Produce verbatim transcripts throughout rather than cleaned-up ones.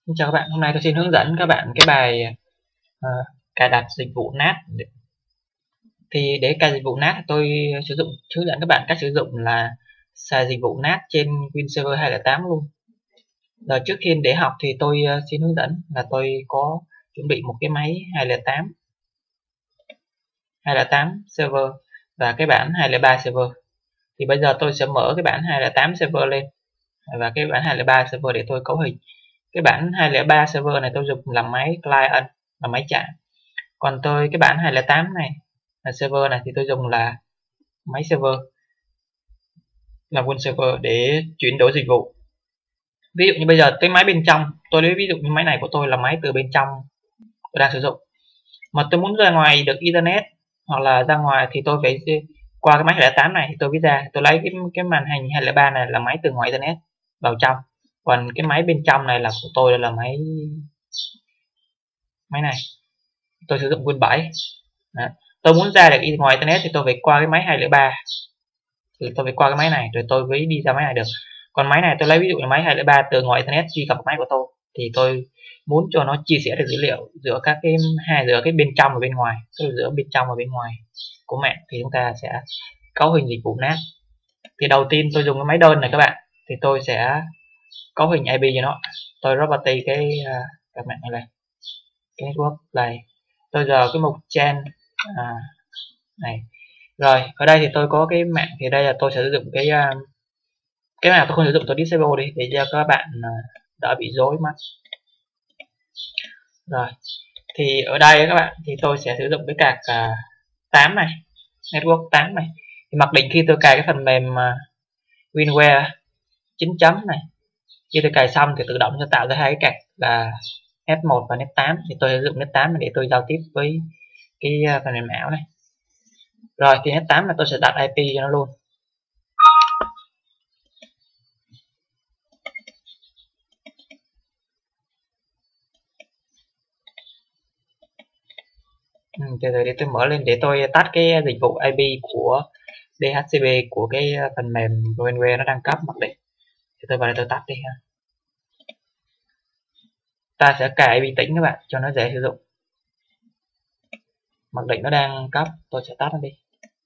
Xin chào các bạn, hôm nay tôi xin hướng dẫn các bạn cái bài ờ, cài đặt dịch vụ nát. Thì để cài dịch vụ nát tôi sử dụng hướng dẫn các bạn cách sử dụng là xài dịch vụ nát trên Win Server hai không tám luôn. Rồi trước khi để học thì tôi ờ, xin hướng dẫn là tôi có chuẩn bị một cái máy hai không tám hai không tám server và cái bản hai không ba server. Thì bây giờ tôi sẽ mở cái bản hai không tám server lên và cái bản hai không ba server để tôi cấu hình. Cái bản hai không ba server này tôi dùng làm máy client, là máy trả. Còn tôi cái bản hai không tám này là server này thì tôi dùng là máy server, là Win server để chuyển đổi dịch vụ. Ví dụ như bây giờ cái máy bên trong, tôi lấy ví dụ như máy này của tôi là máy từ bên trong tôi đang sử dụng, mà tôi muốn ra ngoài được internet hoặc là ra ngoài thì tôi phải qua cái máy hai không tám này. Thì tôi viết ra, tôi lấy cái cái màn hình hai không ba này là máy từ ngoài internet vào trong, còn cái máy bên trong này là của tôi là máy máy này tôi sử dụng Win bảy. Đó. Tôi muốn ra được ngoài internet thì tôi phải qua cái máy hai không ba, thì tôi phải qua cái máy này rồi tôi mới đi ra máy này được. Còn máy này tôi lấy ví dụ là máy hai không ba từ ngoài internet truy cập máy của tôi, thì tôi muốn cho nó chia sẻ được dữ liệu giữa các cái hai, giữa cái bên trong và bên ngoài, tức là giữa bên trong và bên ngoài của mạng, thì chúng ta sẽ cấu hình dịch vụ nát. Thì đầu tiên tôi dùng cái máy đơn này các bạn, thì tôi sẽ cấu hình i pê cho nó. Tôi property cái uh, các mạng này này, cái network này, tôi giờ cái mục chain à, này. Rồi ở đây thì tôi có cái mạng, thì đây là tôi sẽ sử dụng cái uh, cái nào tôi không sử dụng tôi disable đi để cho các bạn uh, đỡ bị rối mắt. Rồi thì ở đây các bạn, thì tôi sẽ sử dụng cái card uh, tám này, network tám này. Thì mặc định khi tôi cài cái phần mềm uh, WinWare chín chấm này, khi tôi cài xong thì tự động sẽ tạo ra hai cái card là net một và net tám. Thì tôi sử dụng net tám để tôi giao tiếp với cái uh, phần mềm ảo này. Rồi thì net tám là tôi sẽ đặt i pê cho nó luôn. Ừ, từ từ để tôi mở lên để tôi tắt cái dịch vụ i pê của đê hát xê pê của cái phần mềm VMware nó đang cấp mặc định. Thì tôi vào đây tôi tắt đi ha. Ta sẽ cài i pê tĩnh các bạn cho nó dễ sử dụng. Mặc định nó đang cấp, tôi sẽ tắt nó đi.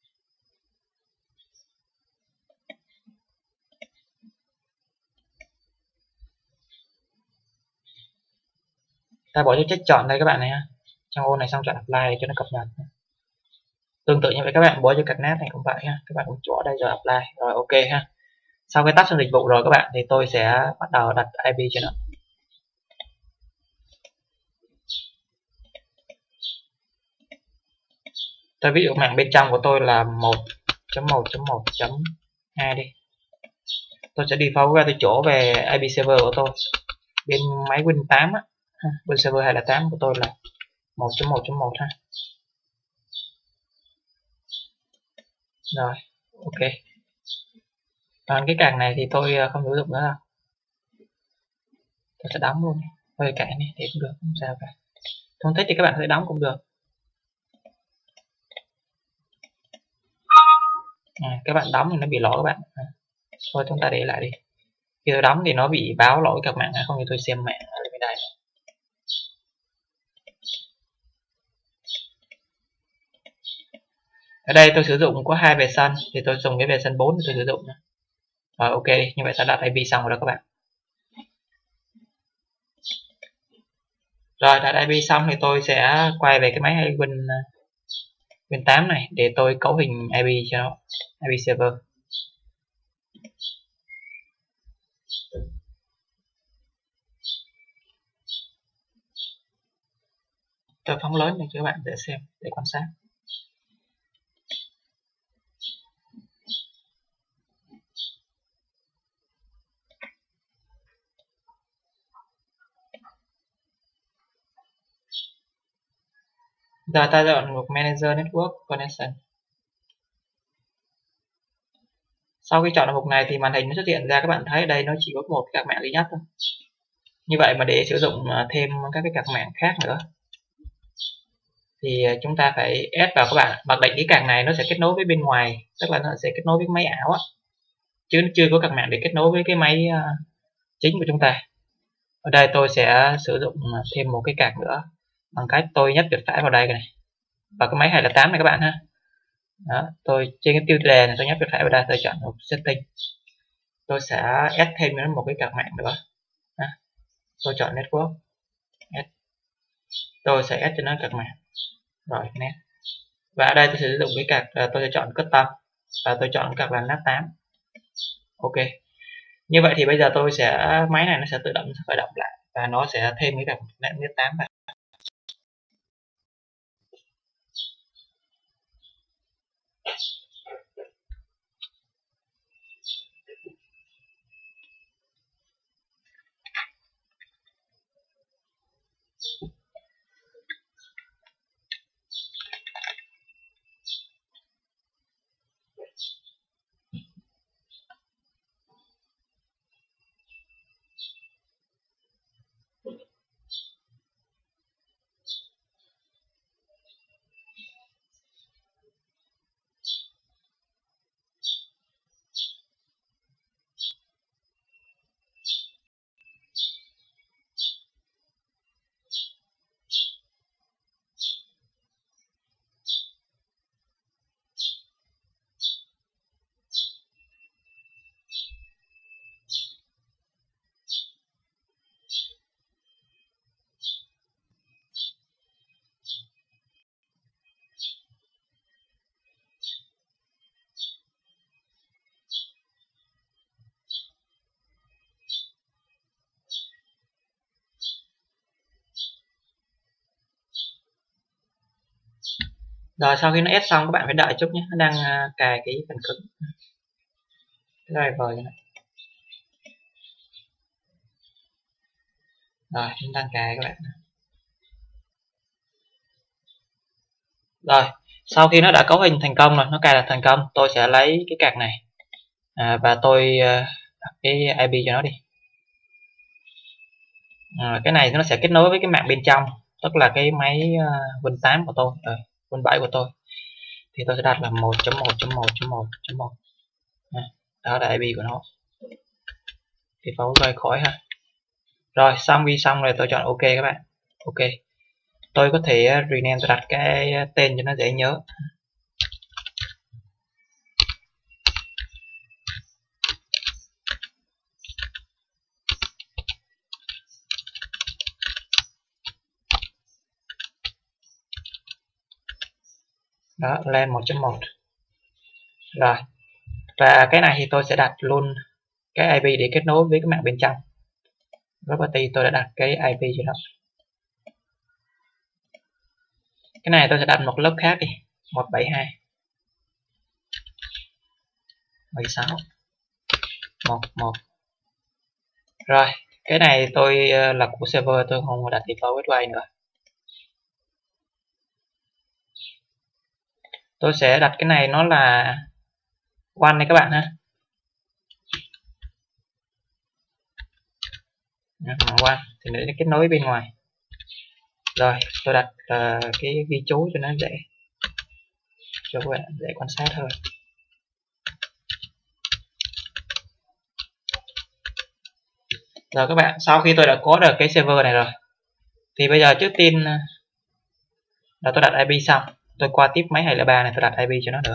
Ta bỏ cho check chọn đây các bạn này ha. Trong ô này xong chọn apply cho nó cập nhật. Tương tự như vậy các bạn bỏ cho card nát này cũng vậy ha. Các bạn cũng chỗ đây rồi apply rồi ok ha. Sau khi tắt xong dịch vụ rồi các bạn, thì tôi sẽ bắt đầu đặt i pê cho nó. Tôi ví dụ mạng bên trong của tôi là một chấm một chấm một chấm hai đi. Tôi sẽ default ra từ chỗ về i pê server của tôi. Bên máy Win tám á, Win server hai không tám của tôi là một chấm một chấm một ha. Rồi, ok. Còn cái card này thì tôi không sử dụng nữa đâu. Tôi sẽ đóng luôn. Thôi cạn đi thì cũng được, không sao cả. Không thích thì các bạn sẽ đóng cũng được. À, các bạn đóng thì nó bị lỗi các bạn. À, thôi chúng ta để lại đi. Khi tôi đóng thì nó bị báo lỗi các mạng, không thì tôi xem mạng ở bên đây. Ở đây tôi sử dụng có hai version, thì tôi dùng cái version bốn để tôi sử dụng. Rồi ok, như vậy ta đặt i pê xong rồi đó các bạn. Rồi đặt i pê xong thì tôi sẽ quay về cái máy Win Win tám này để tôi cấu hình i pê cho nó, i pê server. Tôi phóng lớn để cho các bạn dễ xem, để quan sát. Giờ ta chọn mục Manager Network Connection. Sau khi chọn được mục này thì màn hình nó xuất hiện ra, các bạn thấy ở đây nó chỉ có một các mạng duy nhất thôi. Như vậy mà để sử dụng thêm các cái card mạng khác nữa thì chúng ta phải add vào các bạn. Mặc định cái card này nó sẽ kết nối với bên ngoài, tức là nó sẽ kết nối với máy ảo á, chứ nó chưa có card mạng để kết nối với cái máy chính của chúng ta. Ở đây tôi sẽ sử dụng thêm một cái card nữa bằng cách tôi nhấp chuột phải vào đây này, và cái máy hai không tám này các bạn ha. Đó, tôi trên cái tiêu đề này tôi nhấp chuột phải vào đây, tôi chọn một setting, tôi sẽ add thêm nữa một cái card mạng nữa. Đó, tôi chọn network, add. Tôi sẽ add cho nó card mạng rồi net, và ở đây tôi sẽ sử dụng cái card, tôi sẽ chọn custom và tôi chọn card là nát tám. Ok, như vậy thì bây giờ tôi sẽ máy này nó sẽ tự động khởi động lại và nó sẽ thêm cái card nát tám vào. Rồi sau khi nó ép xong các bạn phải đợi chút nhé, nó đang uh, cài cái phần cứng cái driver này. Rồi chúng đang cài các bạn. Rồi sau khi nó đã cấu hình thành công rồi, nó cài đặt thành công, tôi sẽ lấy cái card này à, và tôi uh, đặt cái i pê cho nó đi. À, cái này nó sẽ kết nối với cái mạng bên trong, tức là cái máy uh, Win tám của tôi, rồi Win bảy của tôi, thì tôi sẽ đặt là một chấm một chấm một chấm một chấm một. Đó là i pê của nó, thì phẫu rời khỏi ha. Rồi xong ghi xong rồi tôi chọn ok các bạn. Ok, tôi có thể rename, tôi đặt cái tên cho nó dễ nhớ. Đó, lên một chấm một. Rồi, và cái này thì tôi sẽ đặt luôn cái i pê để kết nối với cái mạng bên trong. Property tôi đã đặt cái i pê cho nó. Cái này tôi sẽ đặt một lớp khác đi, một bảy hai bảy sáu một một. Rồi, cái này tôi là của server, tôi không đặt default gateway nữa. Tôi sẽ đặt cái này nó là one này các bạn ha. One thì để kết nối bên ngoài. Rồi tôi đặt uh, cái ghi chú cho nó dễ, cho các bạn dễ quan sát hơn. Rồi các bạn, sau khi tôi đã có được cái server này rồi, thì bây giờ trước tiên là tôi đặt i pê xong, tôi qua tiếp máy hai không ba này, tôi đặt i pê cho nó nữa.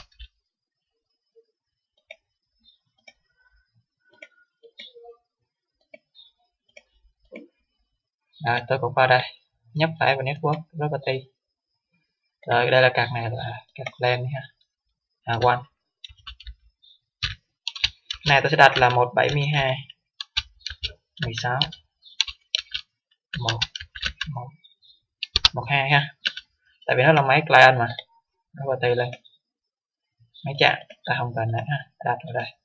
Rồi tôi cũng qua đây, nhấp phải vào network property. Rồi đây là card này là card LAN ha, à, one. Này tôi sẽ đặt là một bảy hai mười sáu một một một hai ha, tại vì nó là máy client mà. Property lên máy chạm, ta không cần nữa ha, đặt vào đây.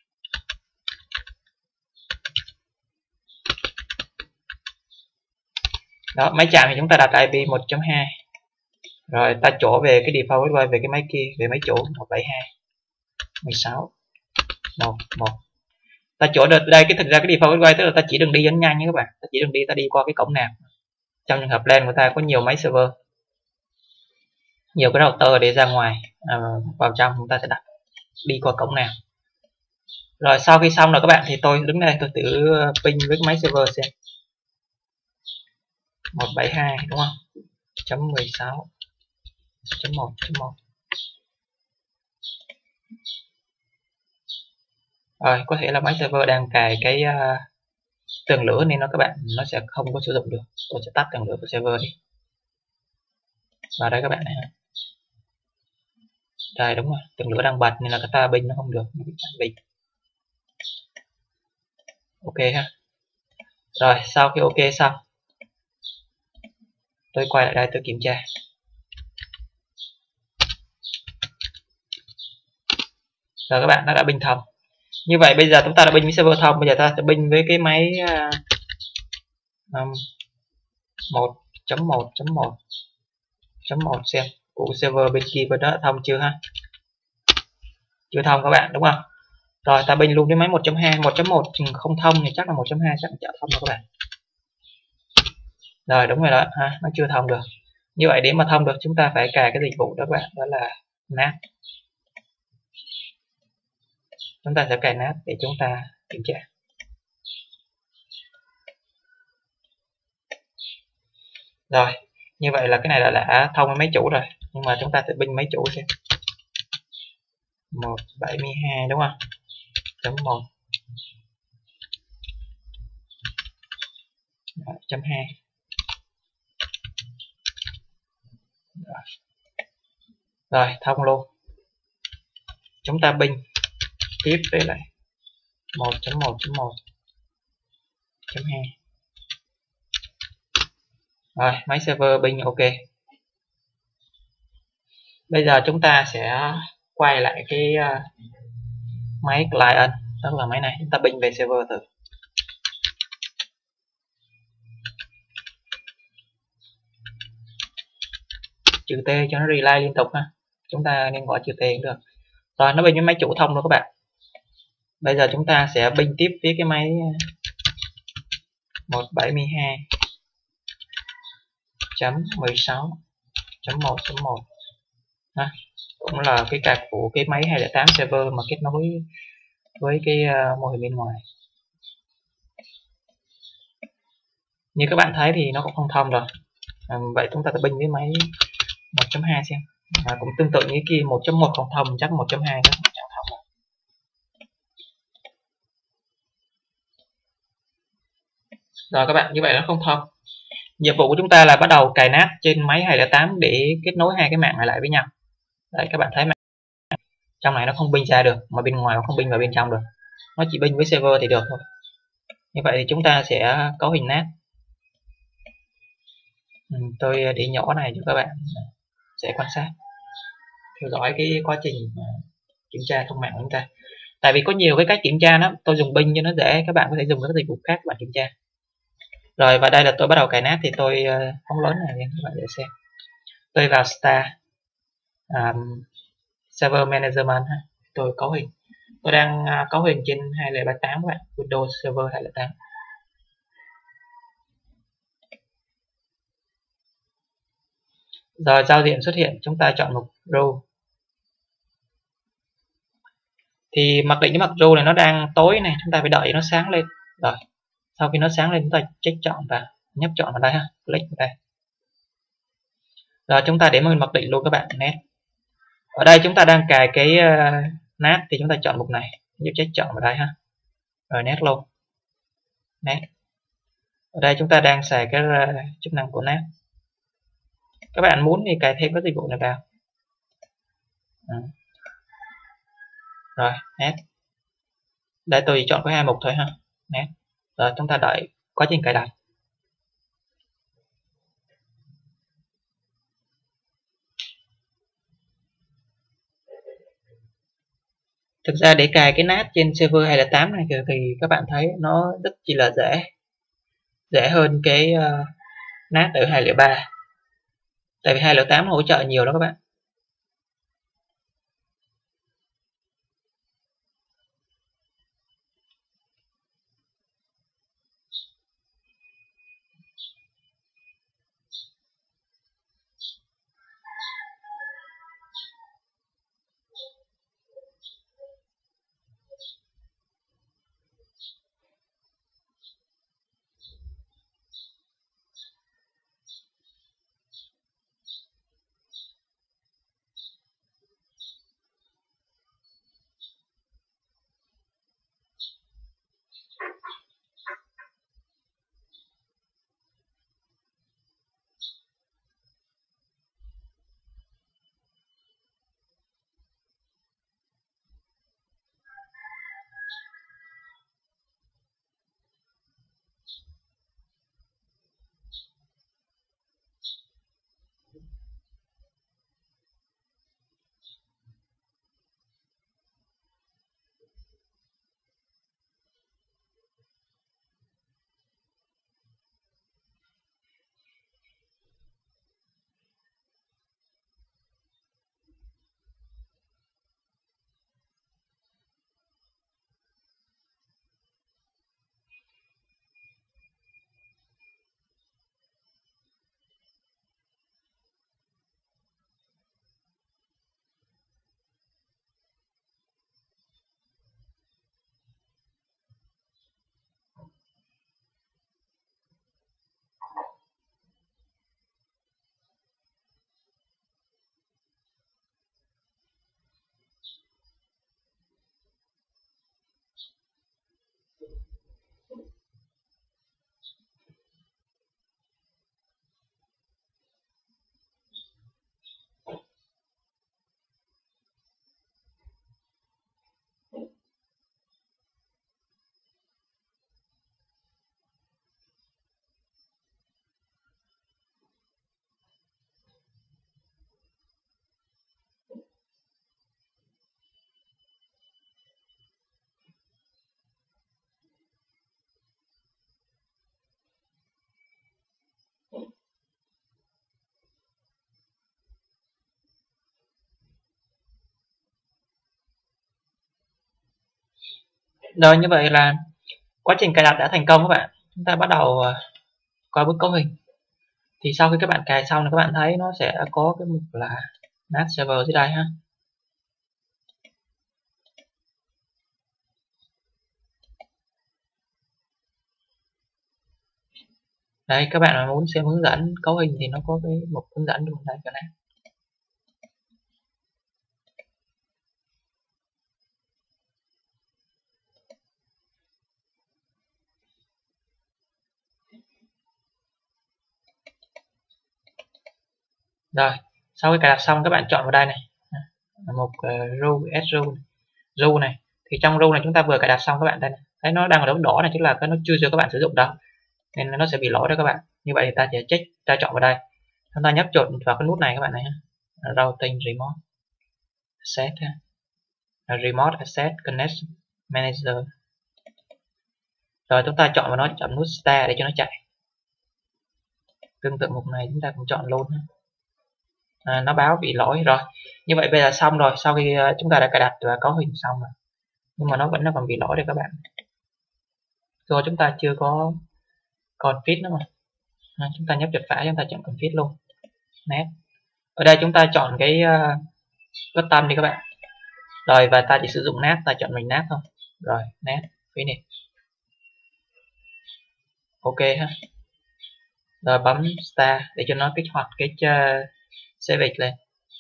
Đó, máy chạm thì chúng ta đặt i pê một chấm hai. Rồi ta chỗ về cái default gateway về cái máy kia, về máy chủ một bảy hai mười sáu một một. Ta chỗ được đây, cái thực ra cái default gateway tức là ta chỉ đừng đi dẫn nhanh nha các bạn, ta chỉ đừng đi, ta đi qua cái cổng nào. Trong trường hợp LAN của ta có nhiều máy server, nhiều cái router để ra ngoài, à, vào trong chúng ta sẽ đặt đi qua cổng nào. Rồi sau khi xong rồi các bạn, thì tôi đứng đây tôi thử ping với cái máy server xem. một bảy hai đúng không? Chấm mười sáu chấm một chấm một. Rồi, có thể là máy server đang cài cái uh, tường lửa nên nó các bạn nó sẽ không có sử dụng được. Tôi sẽ tắt tường lửa của server đi. Vào đây các bạn này. Rồi đúng rồi, tường lửa đang bật nên là cái ta binh nó không được, nó bị chặn binh. Ok ha. Rồi, sau khi ok xong, tôi quay lại đây tôi kiểm tra. Rồi các bạn, nó đã binh thông. Như vậy bây giờ chúng ta đã binh với server thông, bây giờ ta sẽ binh với cái máy uh, một chấm một chấm một chấm một xem của server bên kia bên đó thông chưa ha. Chưa thông các bạn đúng không? Rồi ta binh luôn cái máy một chấm hai, một chấm một không thông thì chắc là một chấm hai chắc là chả thông đâu các bạn. Rồi đúng rồi đó ha, nó chưa thông được. Như vậy để mà thông được chúng ta phải cài cái dịch vụ đó các bạn, đó là nát. Chúng ta sẽ cài nát để chúng ta kiểm tra. Rồi, như vậy là cái này là đã thông với máy chủ rồi, nhưng mà chúng ta sẽ binh máy chủ xem. một bảy hai đúng không? Chấm một chấm hai. Rồi. Rồi, thông luôn. Chúng ta binh tiếp với lại một chấm một chấm một chấm hai. Rồi, máy server binh ok. Bây giờ chúng ta sẽ quay lại cái uh, máy client, tức là máy này, chúng ta binh về server thử. Chữ T cho nó relay liên tục ha. Chúng ta nên gọi chữ T cũng được. Rồi, nó binh với máy chủ thông rồi các bạn. Bây giờ chúng ta sẽ binh tiếp với cái máy một bảy hai chấm mười sáu chấm một chấm một. Ha. Cũng là cái card của cái máy hai không tám server mà kết nối với cái uh, mô hình bên ngoài. Như các bạn thấy thì nó cũng không thông rồi. À, vậy chúng ta sẽ binh với máy một chấm hai xem. À, cũng tương tự như kia, một chấm một không thông, chắc một chấm hai nó chẳng thông rồi. Rồi các bạn, như vậy nó không thông. Nhiệm vụ của chúng ta là bắt đầu cài nát trên máy hai không tám để kết nối hai cái mạng này lại với nhau. Đấy, các bạn thấy mạng trong này nó không binh ra được, mà bên ngoài nó không binh vào bên trong được, nó chỉ binh với server thì được thôi. Như vậy thì chúng ta sẽ có hình nát. Ừ, tôi để nhỏ này cho các bạn sẽ quan sát theo dõi cái quá trình kiểm tra thông mạng của chúng ta. Tại vì có nhiều cái cách kiểm tra lắm, tôi dùng binh cho nó dễ, các bạn có thể dùng các dịch vụ khác bạn kiểm tra. Rồi, và đây là tôi bắt đầu cài nát thì tôi phóng lớn này lên các bạn để xem. Tôi vào Star um, Server Management ha. Tôi cấu hình. Tôi đang cấu hình trên hai không ba tám các bạn, Windows Server hai không tám. Rồi giao diện xuất hiện, chúng ta chọn mục row. Thì mặc định cái mặt row này nó đang tối này, chúng ta phải đợi nó sáng lên. Rồi, sau khi nó sáng lên chúng ta check chọn và nhấp chọn vào đây ha, click vào đây. Rồi chúng ta để mình mặc định luôn các bạn, net. Ở đây chúng ta đang cài cái uh, nát thì chúng ta chọn mục này, nhấp check chọn vào đây ha. Rồi net luôn. Net. Ở đây chúng ta đang xài cái uh, chức năng của nát. Các bạn muốn thì cài thêm các dịch vụ này vào. Ừ. Rồi, net. Đây tôi chỉ chọn có hai mục thôi ha. Net. Rồi chúng ta đợi quá trình cài đặt. Thực ra để cài cái nát trên server hai không tám này thì các bạn thấy nó rất chỉ là dễ. Dễ hơn cái uh, nát ở hai không ba. Tại vì hai không tám hỗ trợ nhiều đó các bạn. Rồi, như vậy là quá trình cài đặt đã thành công các bạn. Chúng ta bắt đầu uh, qua bước cấu hình. Thì sau khi các bạn cài xong thì các bạn thấy nó sẽ có cái mục là en a tê server dưới đây ha. Đây, các bạn mà muốn xem hướng dẫn cấu hình thì nó có cái mục hướng dẫn luôn đây, cái này. Rồi, sau khi cài đặt xong các bạn chọn vào đây này, một uh, rule add rule rule này. Thì trong rule này chúng ta vừa cài đặt xong các bạn đây này. Thấy nó đang ở đống đỏ này, tức là cái nó chưa cho các bạn sử dụng đâu, nên nó sẽ bị lỗi đó các bạn. Như vậy thì ta sẽ check, ta chọn vào đây, chúng ta nhấp chuột vào cái nút này các bạn này ha, routing remote set ha, remote asset connect manager. Rồi chúng ta chọn vào nó, chọn nút start để cho nó chạy. Tương tự mục này chúng ta cũng chọn luôn ha. À, nó báo bị lỗi rồi. Như vậy bây giờ xong rồi, sau khi uh, chúng ta đã cài đặt và cấu hình xong rồi, nhưng mà nó vẫn nó còn bị lỗi đây các bạn. Do chúng ta chưa có config nữa mà. À, chúng ta nhấp chuột phải, chúng ta chọn config luôn. Net. Ở đây chúng ta chọn cái uh, button đi các bạn. Rồi và ta chỉ sử dụng nát, ta chọn mình nát thôi. Rồi, nát, finish. Ok ha. Rồi bấm start để cho nó kích hoạt cái uh, save lên.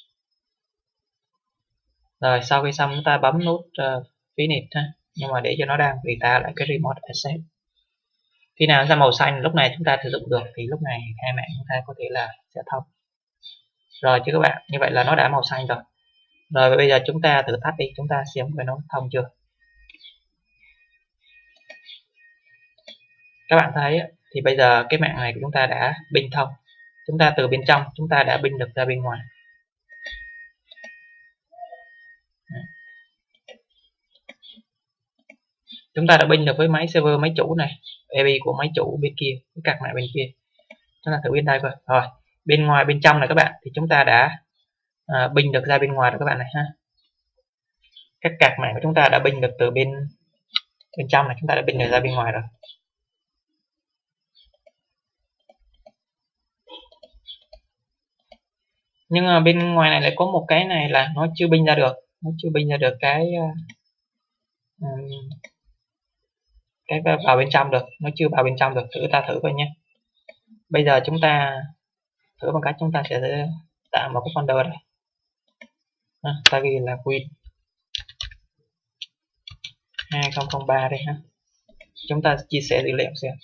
Rồi sau khi xong chúng ta bấm nút uh, finish ha. Nhưng mà để cho nó đang vì ta lại cái remote asset. Khi nào ra màu xanh lúc này chúng ta sử dụng được thì lúc này hai mạng chúng ta có thể là sẽ thông. Rồi chứ các bạn, như vậy là nó đã màu xanh rồi. Rồi bây giờ chúng ta thử tắt đi, chúng ta xem cái nó thông chưa. Các bạn thấy thì bây giờ cái mạng này của chúng ta đã binh thông. Chúng ta từ bên trong chúng ta đã binh được ra bên ngoài. Chúng ta đã binh được với máy server, máy chủ này, e pê của máy chủ bên kia, cái card này bên kia. Chúng ta thử bên đây coi. Rồi, bên ngoài bên trong này các bạn thì chúng ta đã à, binh được ra bên ngoài rồi các bạn này ha. Các card này của chúng ta đã binh được từ bên bên trong này, chúng ta đã binh được ra bên ngoài rồi. Nhưng mà bên ngoài này lại có một cái này là nó chưa binh ra được, nó chưa binh ra được cái um, cái vào bên trong được, nó chưa vào bên trong được. Thử ta thử coi nhé. Bây giờ chúng ta thử bằng cách chúng ta sẽ tạo một cái folder này, à, ta ghi là win hai không không ba đây ha. Chúng ta chia sẻ dữ liệu xem.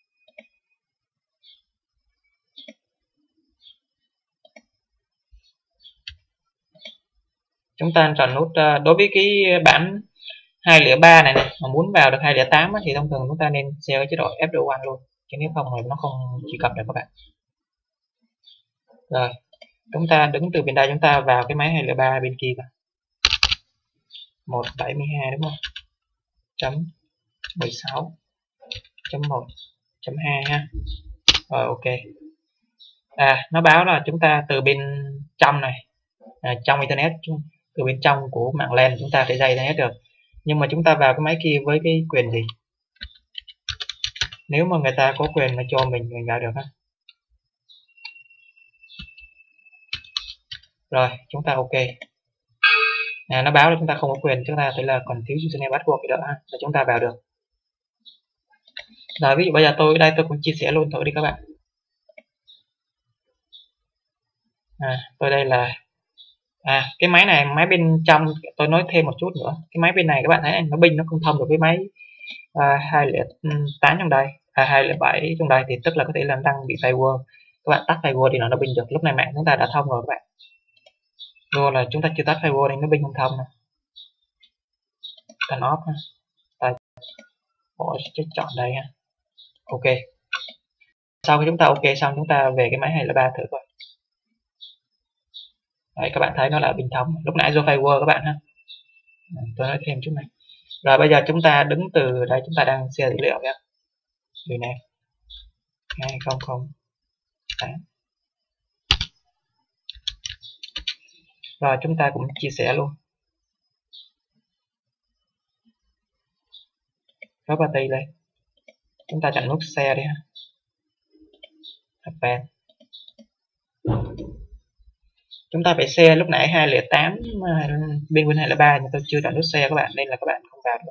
Chúng ta chọn nút uh, đối với cái bản hai không ba này, này mà muốn vào được hai không tám thì thông thường chúng ta nên share cái chế độ ép đê một luôn, chứ nếu không thì nó không truy cập được các bạn. Rồi chúng ta đứng từ bên đây, chúng ta vào cái máy hai không ba bên kia một bảy hai đúng không, chấm mười sáu chấm một chấm hai ha. Rồi ok. À nó báo là chúng ta từ bên trong này, à, trong internet, từ bên trong của mạng LAN chúng ta sẽ dây internet được. Nhưng mà chúng ta vào cái máy kia với cái quyền gì? Nếu mà người ta có quyền mà cho mình mình vào được ha. Rồi chúng ta ok. À, nó báo là chúng ta không có quyền, chúng ta thấy là còn thiếu username password gì đó ha, là chúng ta vào được. Rồi ví dụ bây giờ tôi ở đây tôi cũng chia sẻ luôn thử đi các bạn. À, tôi đây là à cái máy này, máy bên trong tôi nói thêm một chút nữa. Cái máy bên này các bạn thấy nó binh nó không thông được với máy à, hai không tám trong đây, à, hai không bảy trong đây, thì tức là có thể là đang bị firewall. Các bạn tắt firewall thì nó nó binh được. Lúc này mạng chúng ta đã thông rồi các bạn. Rồi là chúng ta chưa tắt firewall nên nó binh không thông nè. Turn off ha. Ta bỏ check chọn đây ha. Ok. Sau khi chúng ta ok xong, chúng ta về cái máy hai không ba thử coi. Đấy, các bạn thấy nó là bình thông. Lúc nãy do firewall các bạn ha. Tôi nói thêm chút này. Rồi bây giờ chúng ta đứng từ đây, chúng ta đang share dữ liệu nha. Điều này hai không không tám. Rồi chúng ta cũng chia sẻ luôn. property lên, chúng ta chọn nút share đi ha, append. Chúng ta phải share lúc nãy hai không không tám bên Win hai không ba nhưng tôi chưa chọn nút share các bạn nên là các bạn không vào được.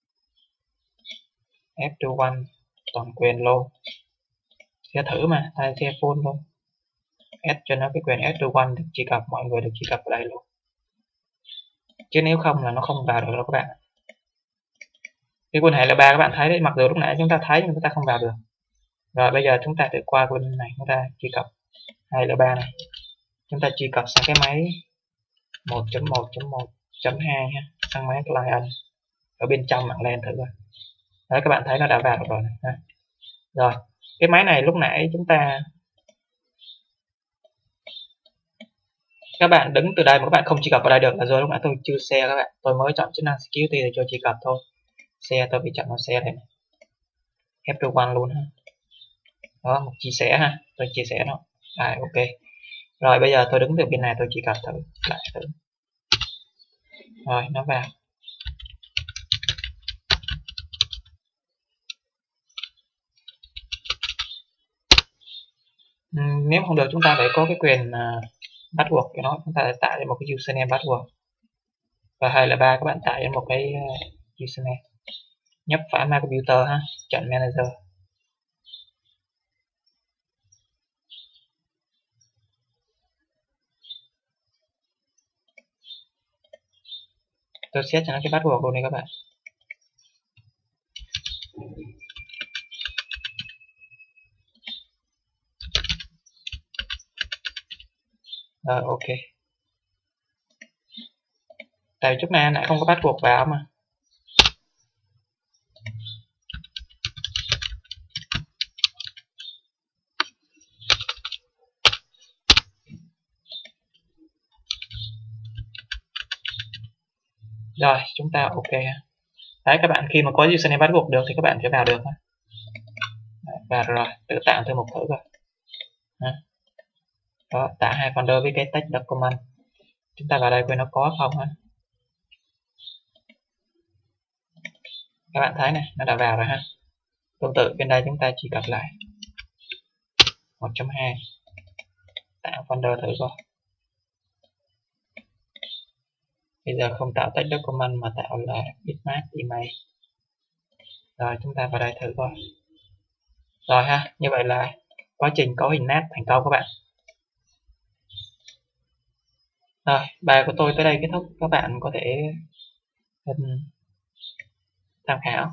F hai một toàn quyền luôn, sẽ thử mà thay share full luôn, add cho nó cái quyền F hai một được truy cập, mọi người được truy cập vào đây luôn, chứ nếu không là nó không vào được đâu các bạn. Cái Win hai không ba các bạn thấy đấy, mặc dù lúc nãy chúng ta thấy nhưng chúng ta không vào được. Rồi bây giờ chúng ta tự qua Win này, chúng ta truy cập hai không ba này, chúng ta truy cập sang cái máy một chấm một chấm một chấm hai ha, sang máy client ở bên trong mạng LAN thử rồi. Đấy, các bạn thấy nó đã vào được rồi này ha. Rồi cái máy này lúc nãy chúng ta, các bạn đứng từ đây mà các bạn không truy cập vào đây được là do lúc nãy tôi chưa share các bạn, tôi mới chọn chức năng security để cho truy cập thôi. Share tôi bị chọn nó share đây này, F hai một luôn ha. Đó, một chia sẻ ha, tôi chia sẻ nó. À, ok. Rồi bây giờ tôi đứng từ bên này tôi truy cập thử lại thử. Rồi nó vào. Uhm, nếu không được chúng ta phải có cái quyền uh, password cho nó, chúng ta sẽ tạo ra một cái username password. Và hai không ba các bạn tạo ra một cái uh, username. Nhấp phải My Computer ha, chọn Manager. Tôi set cho nó cái password luôn này các bạn. Rồi ok. Tại chút này lại không có password vào mà. Rồi chúng ta ok. Đấy, các bạn khi mà có username password được thì các bạn sẽ vào được. Và rồi tự tạo thêm một thử rồi. Đó, tạo hai folder với cái text document. Chúng ta vào đây coi nó có không ha. Các bạn thấy này, nó đã vào rồi ha. Tương tự bên đây chúng ta chỉ cập lại một chấm hai, tạo folder thử coi. Bây giờ không tạo text document mà tạo là bitmap email. Rồi chúng ta vào đây thử coi. Rồi ha, như vậy là quá trình cấu hình nát thành công các bạn. Rồi, bài của tôi tới đây kết thúc, các bạn có thể um, tham khảo.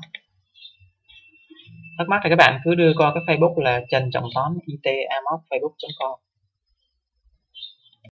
Thắc mắc thì các bạn cứ đưa qua cái Facebook là Trần Trọng Toán it a m o c facebook chấm com.